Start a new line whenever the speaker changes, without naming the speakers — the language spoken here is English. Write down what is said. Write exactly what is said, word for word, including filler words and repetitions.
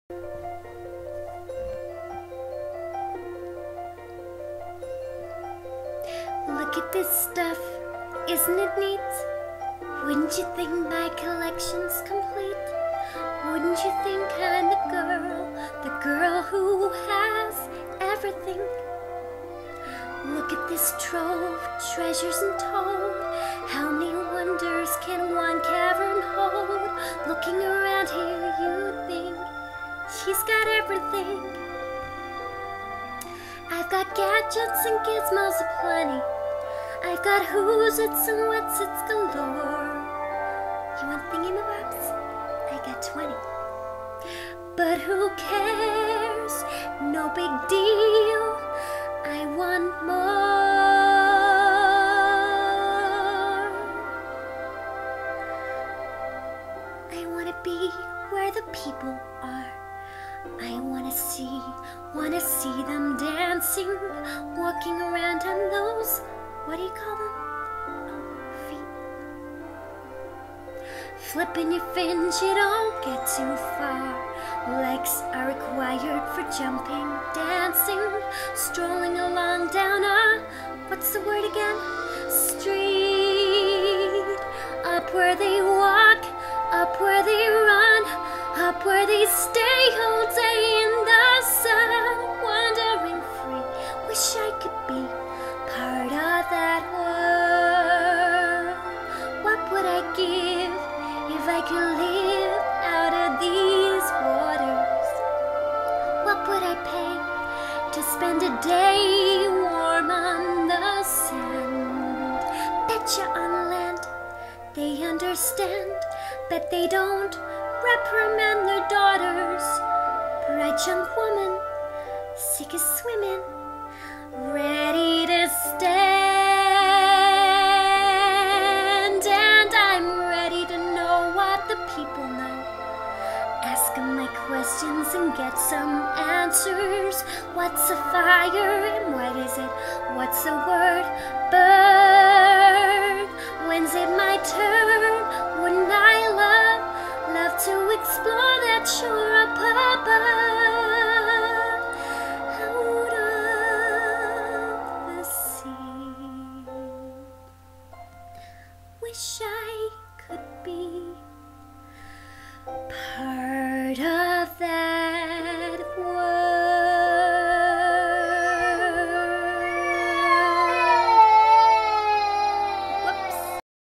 Look at this stuff, isn't it neat? Wouldn't you think my collection's complete? Wouldn't you think I'm the girl, the girl who has everything? Look at this trove, treasures untold. How many wonders can one cavern hold? Looking around here, you'd think she's got everything. I've got gadgets and gizmos aplenty. I've got who's its and what's its galore. You want thingamabobs? I got twenty. But who cares? No big deal. I want more. I want to be where the people are. I want to see, want to see them dancing, walking around on those, what do you call them? Oh, feet. Flipping your fins, you don't get too far. Legs are required for jumping, dancing, strolling along down a, what's the word again? Street. Up where they walk, up where they run, up where they stay all day in the sun, wandering free. Wish I could be part of that world. What would I give if I could live out of these waters? What would I pay to spend a day warm on the sand? Betcha on land they understand, bet they don't reprimand their daughters. Bright young woman, sick of swimming, ready to stand. And I'm ready to know what the people know. Ask them my questions and get some answers. What's a fire and what is it? What's the word? Bird. When's it my turn? Wouldn't I love, love to explore that shore?